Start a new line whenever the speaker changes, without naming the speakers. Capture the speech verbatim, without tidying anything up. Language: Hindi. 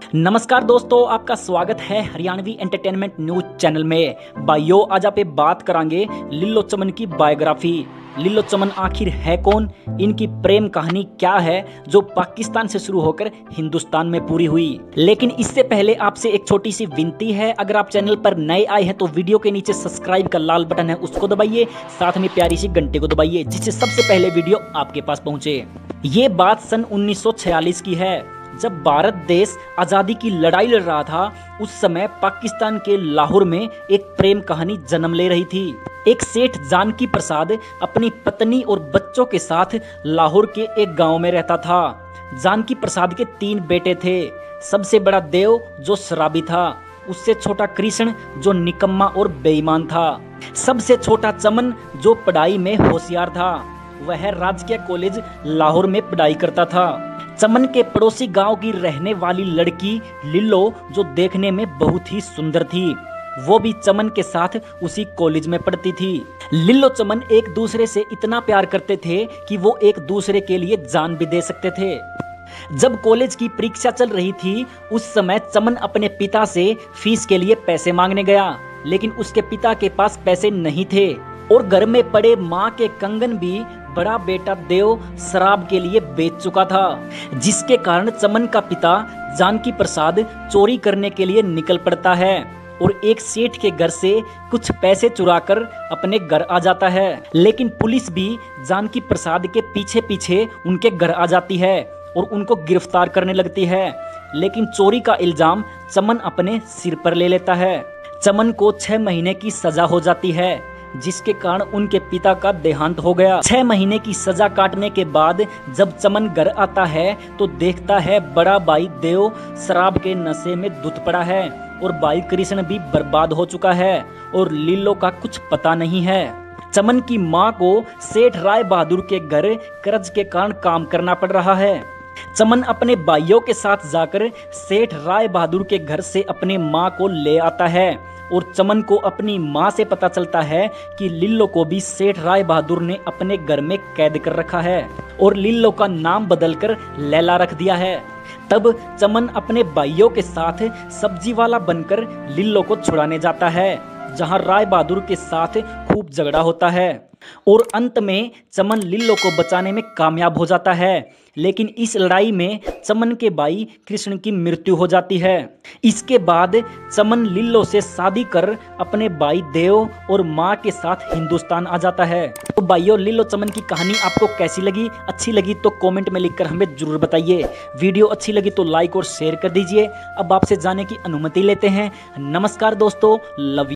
नमस्कार दोस्तों, आपका स्वागत है हरियाणवी एंटरटेनमेंट न्यूज चैनल में। भाइयों, आज आप बात करांगे लिल्लो चमन की बायोग्राफी। लिल्लो चमन आखिर है कौन, इनकी प्रेम कहानी क्या है जो पाकिस्तान से शुरू होकर हिंदुस्तान में पूरी हुई। लेकिन इससे पहले आपसे एक छोटी सी विनती है, अगर आप चैनल पर नए आए हैं तो वीडियो के नीचे सब्सक्राइब का लाल बटन है उसको दबाइए, साथ में प्यारी सी घंटे को दबाइए जिससे सबसे पहले वीडियो आपके पास पहुंचे। ये बात सन उन्नीस सौ छियालीस की है, जब भारत देश आजादी की लड़ाई लड़ रहा था। उस समय पाकिस्तान के लाहौर में एक प्रेम कहानी जन्म ले रही थी। एक सेठ जानकी प्रसाद अपनी पत्नी और बच्चों के साथ लाहौर के एक गांव में रहता था। जानकी प्रसाद के तीन बेटे थे। सबसे बड़ा देव जो शराबी था, उससे छोटा कृष्ण जो निकम्मा और बेईमान था, सबसे छोटा चमन जो पढ़ाई में होशियार था। वह राजकीय कॉलेज लाहौर में पढ़ाई करता था। चमन के पड़ोसी गांव की रहने वाली लड़की लिल्लो, जो देखने में बहुत ही सुंदर थी, वो भी चमन के साथ उसी कॉलेज में पढ़ती थी। लिल्लो चमन एक दूसरे से इतना प्यार करते थे कि वो एक दूसरे के लिए जान भी दे सकते थे। जब कॉलेज की परीक्षा चल रही थी, उस समय चमन अपने पिता से फीस के लिए पैसे मांगने गया, लेकिन उसके पिता के पास पैसे नहीं थे और घर में पड़े माँ के कंगन भी बड़ा बेटा देव शराब के लिए बेच चुका था, जिसके कारण चमन का पिता जानकी प्रसाद चोरी करने के लिए निकल पड़ता है और एक सेठ के घर से कुछ पैसे चुराकर अपने घर आ जाता है। लेकिन पुलिस भी जानकी प्रसाद के पीछे पीछे उनके घर आ जाती है और उनको गिरफ्तार करने लगती है। लेकिन चोरी का इल्जाम चमन अपने सिर पर ले लेता है। चमन को छह महीने की सजा हो जाती है, जिसके कारण उनके पिता का देहांत हो गया। छह महीने की सजा काटने के बाद जब चमन घर आता है तो देखता है बड़ा भाई देव शराब के नशे में धुत पड़ा है और भाई कृष्ण भी बर्बाद हो चुका है और लिल्लो का कुछ पता नहीं है। चमन की माँ को सेठ राय बहादुर के घर कर्ज के कारण काम करना पड़ रहा है। चमन अपने भाइयों के साथ जाकर सेठ राय बहादुर के घर से अपने माँ को ले आता है और चमन को अपनी माँ से पता चलता है कि लिल्लो को भी सेठ राय बहादुर ने अपने घर में कैद कर रखा है और लिल्लो का नाम बदलकर लैला रख दिया है। तब चमन अपने भाइयों के साथ सब्जी वाला बनकर लिल्लो को छुड़ाने जाता है, जहां राय बहादुर के साथ खूब झगड़ा होता है और अंत में चमन लिल्लो को बचाने में कामयाब हो जाता है। लेकिन इस लड़ाई में चमन के भाई कृष्ण की मृत्यु हो जाती है। इसके बाद चमन लिल्लो से शादी कर अपने भाई देव और माँ के साथ हिंदुस्तान आ जाता है। तो भाइयों, लिल्लो चमन की कहानी आपको कैसी लगी? अच्छी लगी तो कमेंट में लिखकर हमें जरूर बताइए। वीडियो अच्छी लगी तो लाइक और शेयर कर दीजिए। अब आपसे जाने की अनुमति लेते हैं। नमस्कार दोस्तों, लव यू।